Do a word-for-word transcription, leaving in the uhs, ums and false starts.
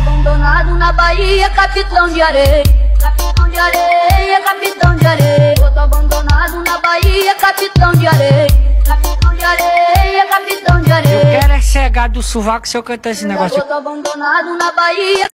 abandonado na Bahia, capitão de areia. Capitão de areia, capitão de areia. Eu tô abandonado na Bahia, capitão de areia. Capitão de areia, capitão de areia. Eu quero é cegar do sovaco se eu cantar esse negócio. Eu tô abandonado na Bahia.